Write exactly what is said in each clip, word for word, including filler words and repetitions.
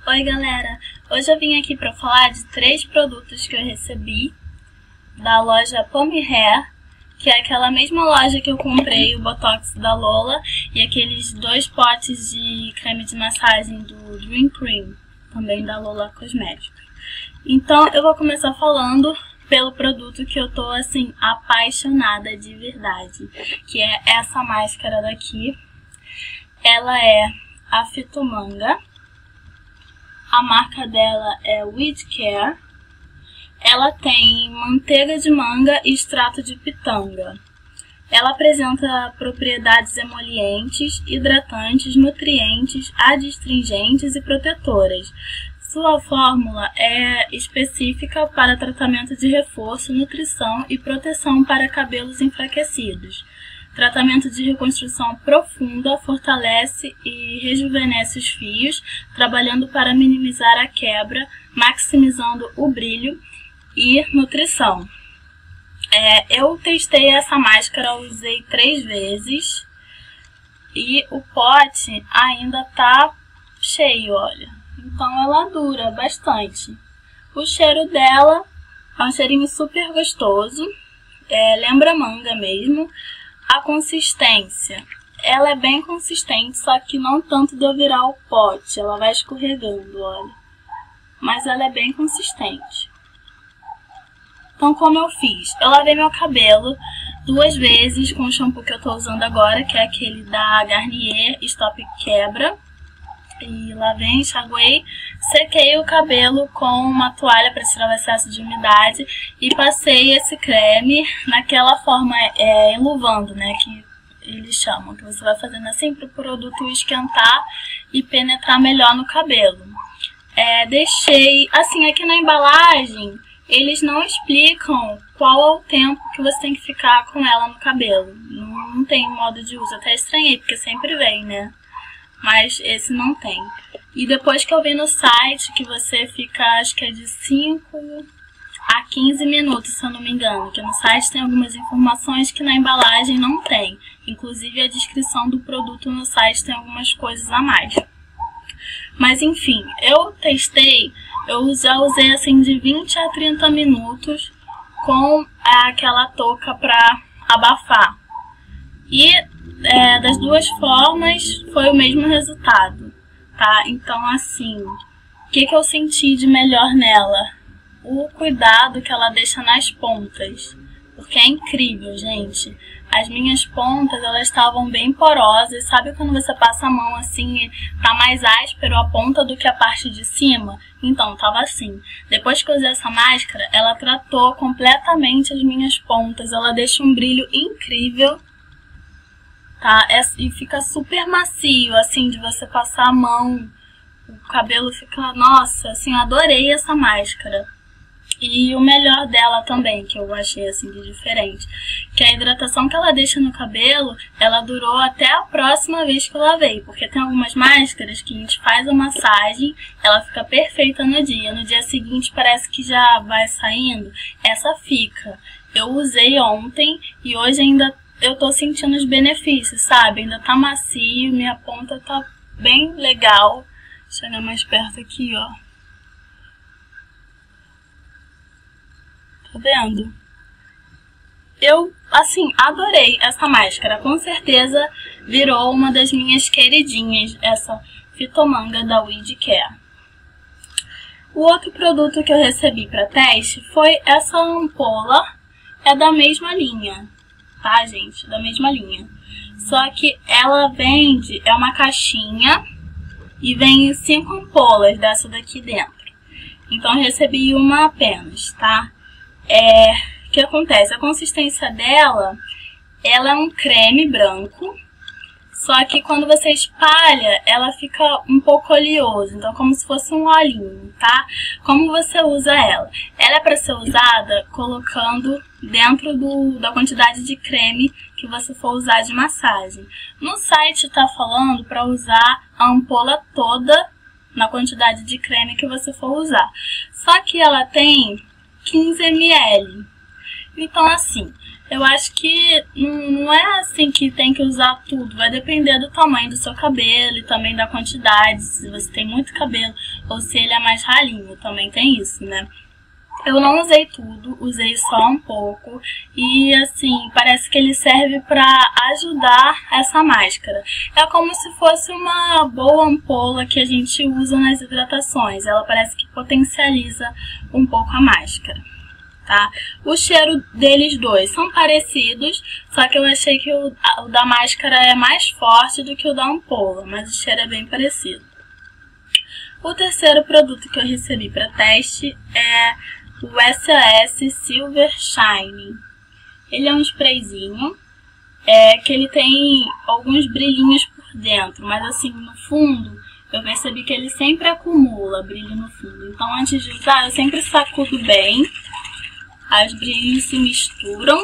Oi galera, hoje eu vim aqui para falar de três produtos que eu recebi da loja Pomme Hair, que é aquela mesma loja que eu comprei o Botox da Lola e aqueles dois potes de creme de massagem do Dream Cream, também da Lola Cosméticos. Então eu vou começar falando pelo produto que eu tô assim apaixonada de verdade, que é essa máscara daqui. Ela é a Fitomanga. A marca dela é With Care. Ela tem manteiga de manga e extrato de pitanga. Ela apresenta propriedades emolientes, hidratantes, nutrientes, adstringentes e protetoras. Sua fórmula é específica para tratamento de reforço, nutrição e proteção para cabelos enfraquecidos. Tratamento de reconstrução profunda, fortalece e rejuvenesce os fios, trabalhando para minimizar a quebra, maximizando o brilho e nutrição. É, eu testei essa máscara, usei três vezes e o pote ainda tá cheio, olha. Então ela dura bastante. O cheiro dela é um cheirinho super gostoso, é, lembra manga mesmo. A consistência, ela é bem consistente, só que não tanto de eu virar o pote, ela vai escorregando, olha. Mas ela é bem consistente. Então como eu fiz? Eu lavei meu cabelo duas vezes com o shampoo que eu tô usando agora, que é aquele da Garnier Stop Quebra. E lavei, enxaguei, sequei o cabelo com uma toalha para tirar o excesso de umidade e passei esse creme naquela forma, é, enluvando, né, que eles chamam, que você vai fazendo assim para o produto esquentar e penetrar melhor no cabelo. É, deixei, assim, aqui na embalagem, eles não explicam qual é o tempo que você tem que ficar com ela no cabelo, não, não tem modo de uso, até estranhei, porque sempre vem, né? Mas esse não tem. E depois que eu vi no site que você fica, acho que é de cinco a quinze minutos, se eu não me engano. Que no site tem algumas informações que na embalagem não tem. Inclusive a descrição do produto no site tem algumas coisas a mais. Mas enfim, eu testei, eu já usei assim de vinte a trinta minutos com aquela touca pra abafar. E é, das duas formas foi o mesmo resultado, tá? Então assim, o que, que eu senti de melhor nela? O cuidado que ela deixa nas pontas, porque é incrível, gente. As minhas pontas, elas estavam bem porosas, sabe quando você passa a mão assim e tá mais áspero a ponta do que a parte de cima? Então, tava assim. Depois que eu usei essa máscara, ela tratou completamente as minhas pontas, ela deixa um brilho incrível. Tá? É, e fica super macio, assim, de você passar a mão, o cabelo fica, nossa, assim, eu adorei essa máscara. E o melhor dela também, que eu achei, assim, de diferente, que a hidratação que ela deixa no cabelo, ela durou até a próxima vez que eu lavei, porque tem algumas máscaras que a gente faz a massagem, ela fica perfeita no dia, no dia seguinte parece que já vai saindo, essa fica. Eu usei ontem e hoje ainda eu tô sentindo os benefícios, sabe? Ainda tá macio, minha ponta tá bem legal. Deixa eu chegar mais perto aqui, ó. Tá vendo? Eu, assim, adorei essa máscara. Com certeza virou uma das minhas queridinhas, essa Fitomanga da With Care. O outro produto que eu recebi para teste foi essa ampola, é da mesma linha. Tá, gente? Da mesma linha. Só que ela vende, é uma caixinha e vem cinco ampolas dessa daqui dentro. Então eu recebi uma apenas, tá? É, o que acontece? A consistência dela, ela é um creme branco, só que quando você espalha, ela fica um pouco oleoso, então como se fosse um olhinho, tá? Como você usa ela? Ela é para ser usada colocando dentro do, da quantidade de creme que você for usar de massagem. No site tá falando para usar a ampola toda na quantidade de creme que você for usar. Só que ela tem quinze mililitros. Então assim, eu acho que não é assim que tem que usar tudo. Vai depender do tamanho do seu cabelo e também da quantidade. Se você tem muito cabelo ou se ele é mais ralinho, também tem isso, né? Eu não usei tudo, usei só um pouco e assim, parece que ele serve para ajudar essa máscara. É como se fosse uma boa ampola que a gente usa nas hidratações, ela parece que potencializa um pouco a máscara, tá? O cheiro deles dois são parecidos, só que eu achei que o, o da máscara é mais forte do que o da ampola, mas o cheiro é bem parecido. O terceiro produto que eu recebi para teste é o S O S Silver Shine. Ele é um sprayzinho é, que ele tem alguns brilhinhos por dentro, mas assim, no fundo, eu percebi que ele sempre acumula brilho no fundo. Então, antes de usar, eu sempre sacudo bem, as brilhinhos se misturam.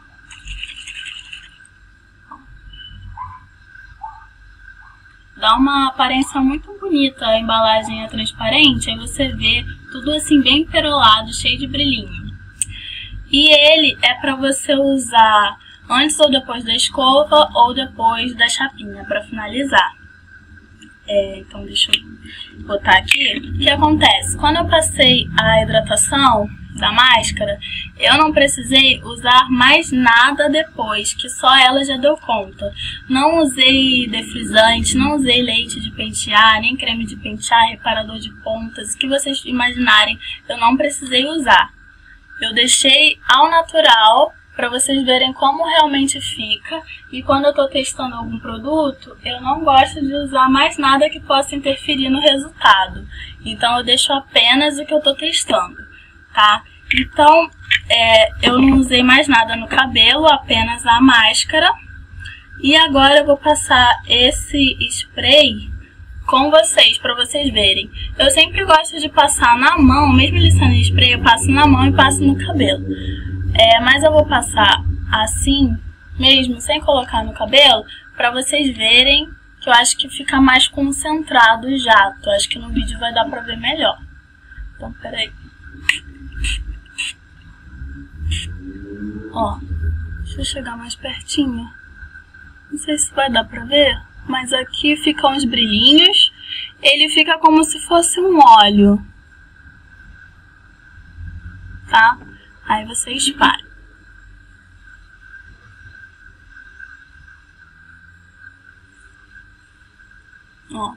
Dá uma aparência muito bonita, a embalagem é transparente, aí você vê tudo assim bem perolado, cheio de brilhinho. E ele é para você usar antes ou depois da escova ou depois da chapinha para finalizar. É, então deixa eu botar aqui. O que acontece? Quando eu passei a hidratação da máscara, eu não precisei usar mais nada depois, que só ela já deu conta. Não usei defrisante, não usei leite de pentear, nem creme de pentear, reparador de pontas, o que vocês imaginarem, eu não precisei usar. Eu deixei ao natural para vocês verem como realmente fica, e quando eu estou testando algum produto, eu não gosto de usar mais nada que possa interferir no resultado. Então eu deixo apenas o que eu estou testando. Tá? Então, é, eu não usei mais nada no cabelo, apenas a máscara. E agora eu vou passar esse spray com vocês, para vocês verem. Eu sempre gosto de passar na mão, mesmo ele sendo spray, eu passo na mão e passo no cabelo. É, mas eu vou passar assim, mesmo sem colocar no cabelo, para vocês verem que eu acho que fica mais concentrado o jato. Acho que no vídeo vai dar para ver melhor. Então, peraí. Ó, deixa eu chegar mais pertinho. Não sei se vai dar pra ver, mas aqui ficam os brilhinhos. Ele fica como se fosse um óleo. Tá? Aí você espalha. Ó.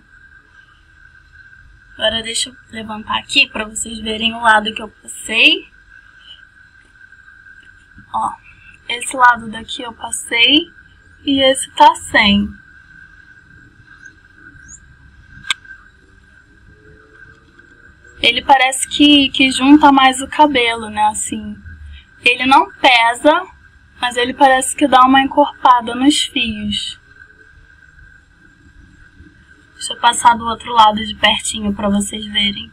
Agora deixa eu levantar aqui pra vocês verem o lado que eu passei. Ó, esse lado daqui eu passei e esse tá sem. Ele parece que, que junta mais o cabelo, né, assim. Ele não pesa, mas ele parece que dá uma encorpada nos fios. Deixa eu passar do outro lado de pertinho pra vocês verem.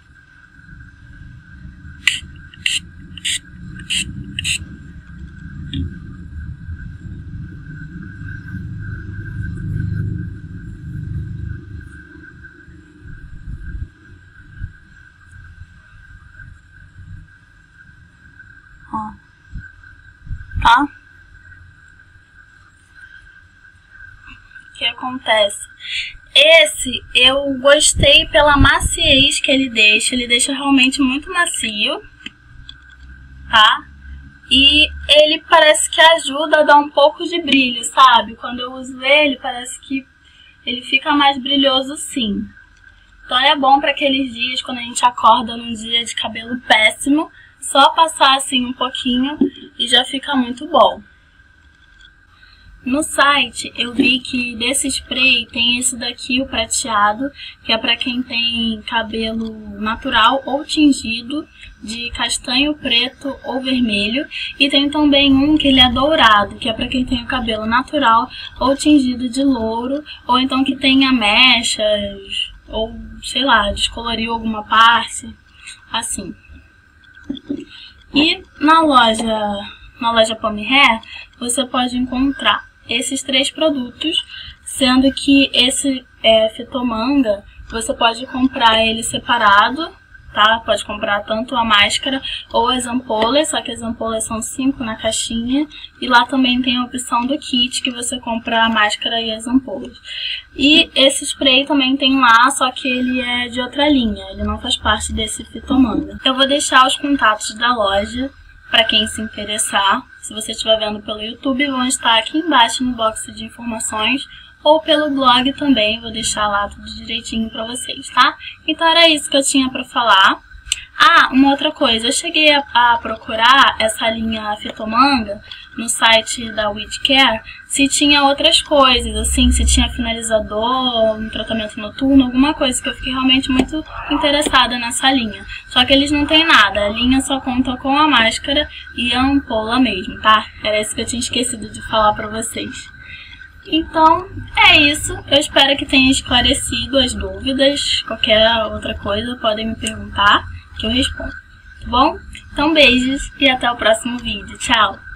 Ó, tá? O que acontece? Esse eu gostei pela maciez que ele deixa, ele deixa realmente muito macio, tá? E ele parece que ajuda a dar um pouco de brilho, sabe? Quando eu uso ele, parece que ele fica mais brilhoso sim. Então é bom para aqueles dias quando a gente acorda num dia de cabelo péssimo, só passar assim um pouquinho e já fica muito bom. No site eu vi que desse spray tem esse daqui, o prateado, que é para quem tem cabelo natural ou tingido de castanho, preto ou vermelho. E tem também um que ele é dourado, que é para quem tem o cabelo natural ou tingido de louro, ou então que tenha mechas, ou sei lá, descoloriu alguma parte, assim. E na loja, na loja Pomme Hair, você pode encontrar esses três produtos, sendo que esse é, fitomanga, você pode comprar ele separado, tá? Pode comprar tanto a máscara ou as ampolas, só que as ampolas são cinco na caixinha. E lá também tem a opção do kit, que você compra a máscara e as ampolas. E esse spray também tem lá, só que ele é de outra linha, ele não faz parte desse Fitomanga. Eu vou deixar os contatos da loja para quem se interessar. Se você estiver vendo pelo YouTube, vão estar aqui embaixo no box de informações, ou pelo blog também, vou deixar lá tudo direitinho pra vocês, tá? Então era isso que eu tinha pra falar. Ah, uma outra coisa, eu cheguei a, a procurar essa linha Fitomanga no site da WeedCare, se tinha outras coisas, assim, se tinha finalizador, um tratamento noturno, alguma coisa, que eu fiquei realmente muito interessada nessa linha. Só que eles não têm nada, a linha só conta com a máscara e a ampola mesmo, tá? Era isso que eu tinha esquecido de falar pra vocês. Então, é isso. Eu espero que tenha esclarecido as dúvidas. Qualquer outra coisa podem me perguntar, que eu respondo, tá bom? Então, beijos e até o próximo vídeo. Tchau!